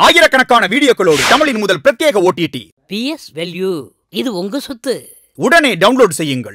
ஆயிரக்கணக்கான வீடியோக்களோடு தமிழின் முதல் பிரத்யேக OTT PS Value இது உங்க சொத்து. உடனே டவுன்லோட் செய்யுங்கள்.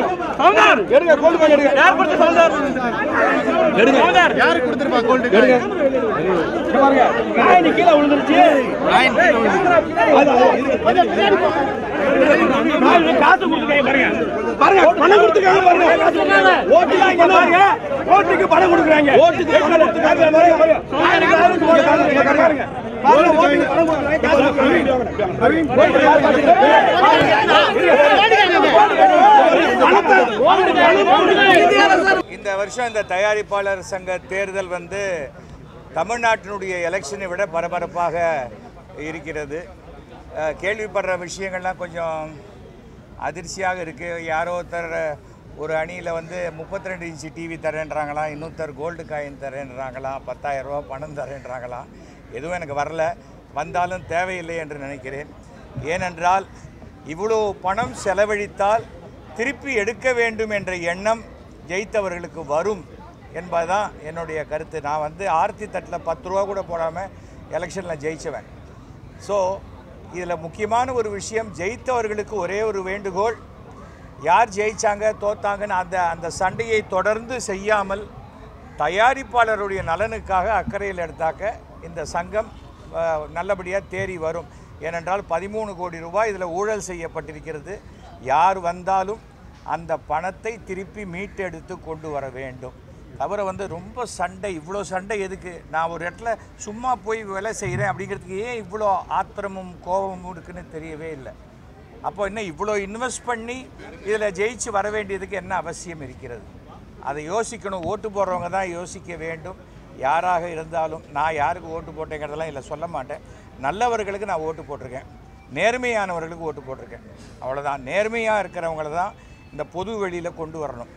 இந்த வருஷம் இந்த தயாரிப்பாளர் சங்க தேர்தல் வந்து தமிழ்நாட்டினுடைய எலெக்ஷனை விட பரபரப்பாக இருக்கிறது. கேள்விப்படுற விஷயங்கள்லாம் கொஞ்சம் அதிர்ச்சியாக இருக்குது. யாரோ ஒருத்தர் ஒரு அணியில் வந்து 32 இன்ச்சு டிவி தரேன்றாங்களாம், இன்னொருத்தர் கோல்டு காயின் தரேன்றாங்களாம், 10,000 ரூபா பணம் தரேன்றாங்களாம். எதுவும் எனக்கு வரல, வந்தாலும் தேவையில்லை என்று நினைக்கிறேன். ஏனென்றால் இவ்வளோ பணம் செலவழித்தால் திருப்பி எடுக்க வேண்டும் என்ற எண்ணம் ஜெயித்தவர்களுக்கு வரும் என்பதுதான் என்னுடைய கருத்து. நான் வந்து ஆர்த்தி தட்டில் 10 ரூபா கூட போடாமல் எலெக்ஷனில் ஜெயிச்சவன். ஸோ இதில் முக்கியமான ஒரு விஷயம், ஜெயித்தவர்களுக்கு ஒரே ஒரு வேண்டுகோள், யார் ஜெயித்தாங்க தோத்தாங்கன்னு அந்த சண்டையை தொடர்ந்து செய்யாமல் தயாரிப்பாளருடைய நலனுக்காக அக்கறையில் எடுத்தாக்க இந்த சங்கம் நல்லபடியாக தேறி வரும். ஏனென்றால் 13 கோடி ரூபாய் இதில் ஊழல் செய்யப்பட்டிருக்கிறது. யார் வந்தாலும் அந்த பணத்தை திருப்பி மீட்டெடுத்து கொண்டு வர வேண்டும். தவிர வந்து ரொம்ப சண்டை, இவ்வளோ சண்டை எதுக்கு? நான் ஒரு இடத்துல சும்மா போய் வேலை செய்கிறேன் அப்படிங்கிறதுக்கு ஏன் இவ்வளோ ஆத்திரமும் கோபமும் இருக்குன்னு தெரியவே இல்லை. அப்போ என்ன இவ்வளோ இன்வெஸ்ட் பண்ணி இதில் ஜெயிச்சு வர வேண்டியதுக்கு என்ன அவசியம் இருக்கிறது? அதை யோசிக்கணும். ஓட்டு போடுறவங்க தான் யோசிக்க வேண்டும். யாராக இருந்தாலும், நான் யாருக்கு ஓட்டு போட்டேங்கிறதெல்லாம் இல்லை சொல்ல மாட்டேன். நல்லவர்களுக்கு நான் ஓட்டு போட்டிருக்கேன், நேர்மையானவர்களுக்கு ஓட்டு போட்டிருக்கேன். அவ்வளோதான். நேர்மையாக இருக்கிறவங்கள தான் இந்த பொது வெளியில் கொண்டு வரணும்.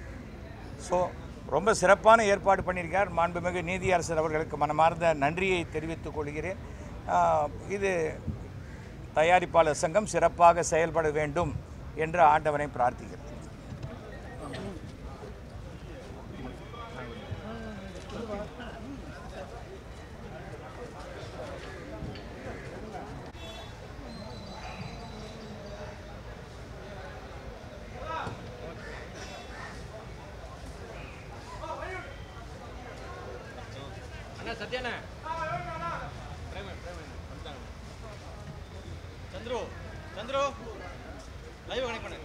ஸோ ரொம்ப சிறப்பான ஏற்பாடு பண்ணியிருக்கார் மாண்புமிகு நீதியரசர் அவர்களுக்கு மனமார்ந்த நன்றியை தெரிவித்துக் கொள்கிறேன். இது தயாரிப்பாளர் சங்கம் சிறப்பாக செயல்பட வேண்டும் என்று ஆண்டவனை பிரார்த்திக்கிறேன். சத்யாண்ணா சந்திரு சந்திரு லைவ் கனெக்ட் பண்ணு.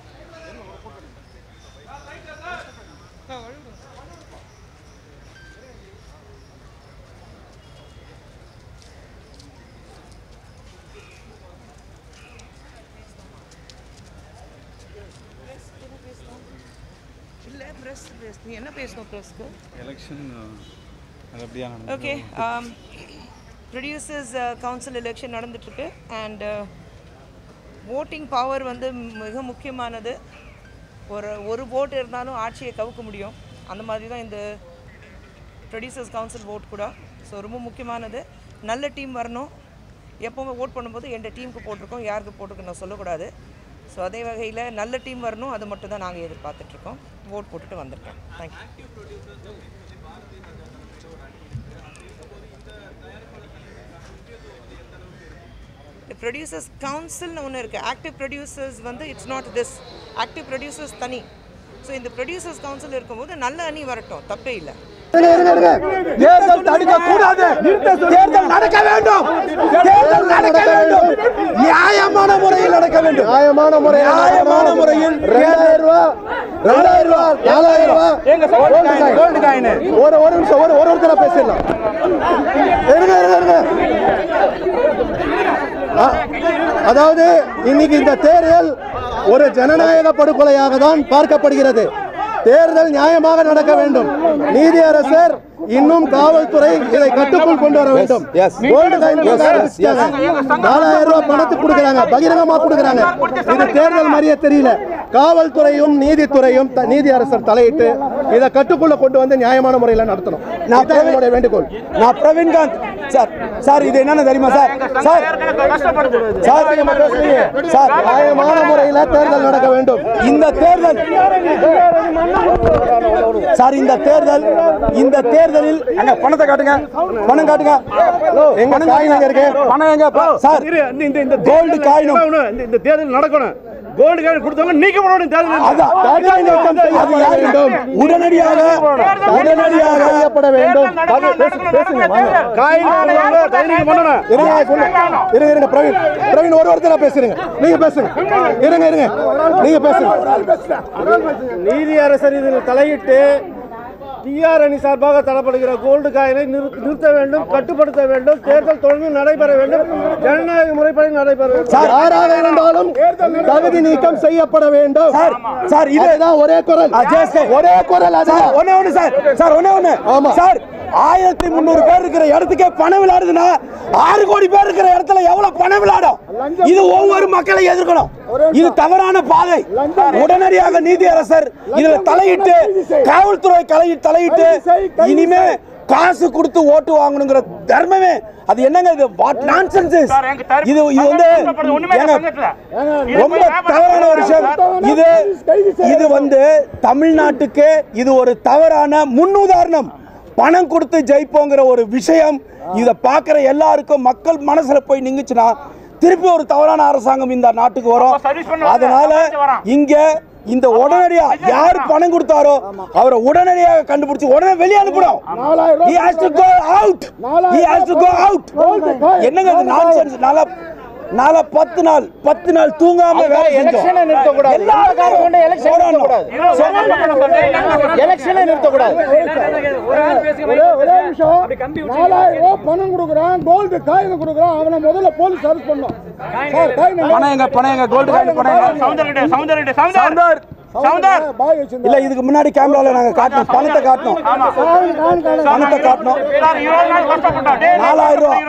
இல்லை ப்ரெஸ் நீ என்ன பேசணும் ப்ரெஸ்க்கு? Election okay, producers council election நடந்துட்டுருக்கு. அண்ட் ஓட்டிங் பவர் வந்து மிக முக்கியமானது. ஒரு ஓட்டு இருந்தாலும் ஆட்சியை கவுக்க முடியும். அந்த மாதிரி தான் இந்த ப்ரொடியூசர்ஸ் கவுன்சில் ஓட் கூட. ஸோ ரொம்ப முக்கியமானது. நல்ல டீம் வரணும். எப்போவுமே ஓட் பண்ணும்போது எந்த டீமுக்கு போட்டிருக்கோம், யாருக்கு போட்டிருக்கோம் நான் சொல்லக்கூடாது. ஸோ அதே வகையில் நல்ல டீம் வரணும். அது மட்டும் தான் நாங்கள் எதிர்பார்த்துட்ருக்கோம். ஓட் போட்டுட்டு வந்திருக்கேன். தேங்க்யூ. ப்ரொடியூசர்ஸ் கவுன்சில்னு ஒன்று இருக்குது. ஆக்டிவ் ப்ரொடியூசர்ஸ் வந்து it's not this. Active producers தனி. ஸோ இந்த ப்ரொடியூசர்ஸ் கவுன்சில் இருக்கும்போது நல்ல அணி வரட்டும், தப்பே இல்லை. தேர்தல் தடுக்க கூடாது, தேர்தல் நடக்க வேண்டும், தேர்தல் நடக்க வேண்டும், நியாயமான முறையில் நடக்க வேண்டும். நியாயமான முறையில் 2000 ரூபாய் 2000 ரூபாய் 4000 ரூபாய் கோல்டு காயின். ஒரு நிமிஷம், ஒருத்தர பேசலாம். இருங்க. அதாவது இன்னைக்கு இந்த தேர்தல் ஒரு ஜனநாயக படுகொலையாக தான் பார்க்கப்படுகிறது. தேர்தல் நியாயமாக நடக்க வேண்டும். நீதியரசர் இன்னும் காவல்துறை இதை கட்டுக்குள் கொண்டு வர வேண்டும். 4000 ரூபாய் பணத்துக்கு கொடுக்குறாங்க, பகிரங்கமா கொடுக்குறாங்க. இது தேர்தல் மாதிரியே தெரியல. காவல்துறையும் நீதித்துறையும் நீதியரசர் தலையிட்டு இதை கட்டுக்குள்ள கொண்டு வந்து நியாயமான முறையில் நடத்தணும். என்னுடைய வேண்டுகோள். நான் பிரவீன்காந்த் சார். சார் இது என்னன்னு தெரியுமா சார்? சார் சார் நியாயமான முறையில் தேர்தல் நடக்க வேண்டும். இந்த தேர்தல் சார் இந்த தேர்தலில் அங்க பணத்தை காட்டுங்க, பணம் காட்டுங்க. எங்க காயின் எங்க இருக்கு? பணம் எங்க சார்? இந்த கோல்டு காயினும் இந்த தேர்தல் நடக்கணும். கோல்டு காயின் கொடுத்தவங்க நீக்கப்படணும். உடனடியாக செய்யப்பட வேண்டும். பிரவீன் ஒருத்தர பேசுறீங்க, நீங்க பேசுங்க. இருங்க நீங்க பேசுங்க. நீதி அரசர் இதில் தலையிட்டு டிஆர் அணி சார்பாக தரப்படுகிற கோல்டு காயினை நிறுத்த வேண்டும், கட்டுப்படுத்த வேண்டும். தேர்தல் தொடர்ந்து நடைபெற வேண்டும். ஜனநாயக முறைப்படி நடைபெற வேண்டும். யாராக இருந்தாலும் தகுதி நீக்கம் செய்யப்பட வேண்டும். சார் இதுதான் ஒரே குரல். ஒரே குரல். ஒண்ணு சார் ஒண்ணு சார் 1300 பேர் இருக்கிற இடத்துக்கே பணம் விளையாடுதுன்னா 6 கோடி பேர் இருக்கிற இடத்துல எவ்வளவு பணம் விளையாடும்? இது ஒவ்வொரு மக்களை எதிர்க்கணும். இது தவறான பாதை. உடனடியாக நீதி அரசர் இதுல தலையிட்டு, காவல்துறை தலையிட்டு இனிமே காசு கொடுத்து ஓட்டு வாங்கணுங்கிற தர்மமே அது என்னங்க? இது வாட் நான்சென்ஸ் இது வந்து ரொம்ப தவறான ஒரு விஷயம். இது வந்து தமிழ்நாட்டுக்கு இது ஒரு தவறான முன்னுதாரணம். பணம் கொடுத்து ஜெயிப்போங்கிற ஒரு விஷயம் இதை பார்க்குற எல்லாருக்கும் மக்கள் மனசுல போய் நிங்குச்சுன்னா திருப்பி ஒரு தவறான அரசாங்கம் இந்த நாட்டுக்கு வரும். அதனால இங்க இந்த உடனடியா யார் பணம் கொடுத்தாரோ அவரை உடனடியாக கண்டுபிடிச்சு உடனே வெளியே அனுப்பணும். He has to go out. He has to go out. என்னங்க இது நான்சென்ஸ்? நாளை 10 நாள் தூங்காம வேலை செஞ்சோம். எல்லா காரணம் எலெக்ஷன் நிறுத்தக்கூடாது. ஒரே நிமிஷம். 4000 ரூபாய் பணம் கொடுக்குறான், கோல்டு காயின் கொடுக்குறான். அவனை முதல்ல போலீஸ் அரெஸ்ட் பண்ணணும். பணம் எங்க கோல்டு காயின் இல்ல. இதுக்கு முன்னாடி கேமரால நாங்க காட்டணும், பணத்தை காட்டணும். 4000 ரூபாய்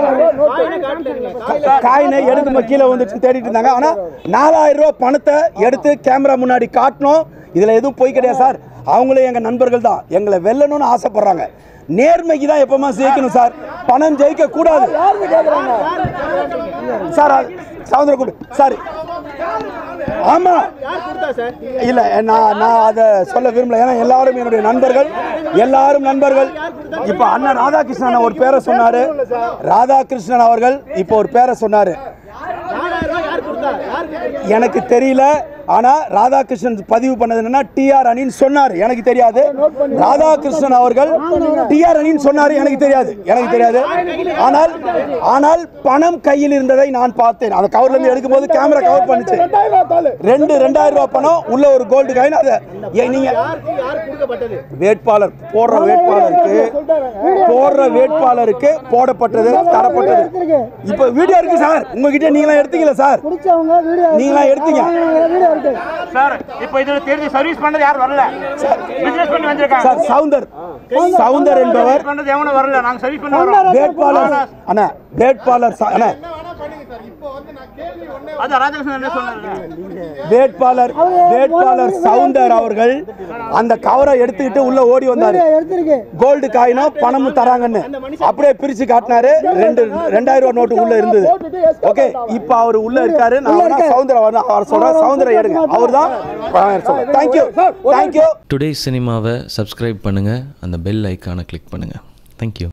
காயினை எடுத்து கீழே வந்துட்டு தேடிட்டு இருந்தாங்க. ஆனா 4000 ரூபாய் பணத்தை எடுத்து கேமரா முன்னாடி காட்டணும். இதுல எதுவும் போய் கிடையாது சார். அவங்களே எங்க நண்பர்கள் தான், எங்களை வெல்லணும்னு ஆசைப்படுறாங்க. நேர்மைக்கு தான் எப்பமா ஜெயிக்கணும் சார், பணம் ஜெயிக்க கூடாது சார். சவுந்தர கூடு சார். ஆமா இல்ல, நான் அதை சொல்ல விரும்பல. ஏன்னா எல்லாரும் என்னுடைய நண்பர்கள், எல்லாரும் நண்பர்கள். இப்ப அண்ணன் ராதாகிருஷ்ணன் ஒரு பேரை சொன்னாரு. ராதாகிருஷ்ணன் அவர்கள் இப்போ ஒரு பேரை சொன்னாரு. எனக்கு தெரியல. ஆனா ராதாகிருஷ்ணன் பதிவு பண்ணது என்னன்னா டிஆர் அணின்னு சொன்னாரு. எனக்கு தெரியாது. ராதாகிருஷ்ணன் அவர்கள் டிஆர் அணின்னு சொன்னாரு. எனக்கு தெரியாது. ஆனால் பணம் கையில் இருந்ததை நான் பார்த்தேன். அந்த கவர்ல இருந்து எடுக்கும் போது கேமரா கவர் பண்ணுச்சு. 2000 ரூபாய் பணம் உள்ள ஒரு கோல்டு காயின். அது நீங்க வேட்பாளர் போடுற வேட்பாளருக்கு போடப்பட்டது, தரப்பட்டது. இப்ப வீடியோ இருக்கு சார் உங்ககிட்ட. நீங்களா எடுத்தீங்களா சார்? நீங்களா எடுத்தீங்க சார்? இப்போ இதுல தேர்தல் சர்வீஸ் பண்ணது யார் வரல? பிசினஸ் பண்ணி வந்திருக்காங்க சார். சவுந்தர் என்பவர் பண்ணது எவனோ வரல. நாங்க சர்வீஸ் பண்ண வரோம். வேட்பாளர் அண்ணா, வேட்பாளர் அண்ணா, அத ராதாகிருஷ்ணன் என்ன சொன்னாரு? வேட்பாளர் சவுந்தர் அவர்கள் அந்த கவரை எடுத்துக்கிட்டு உள்ள ஓடி வந்தாரு. கோல்டு காயினும் பணமும் தராங்கன்னு அப்படியே பிரிச்சு காட்டினாரு. 2000 ரூபாய் நோட்டு உள்ள இருந்தது. ஓகே, இப்ப அவர் உள்ள இருக்காரு. நான் சவுந்தர அவர் சொல்றேன். சவுந்தர எடுங்க. அவர்தான். தேங்க்யூ. டுடே சினிமாவை சப்ஸ்கிரைப் பண்ணுங்க, அந்த பெல் ஐக்கானை கிளிக் பண்ணுங்க. தேங்க்யூ.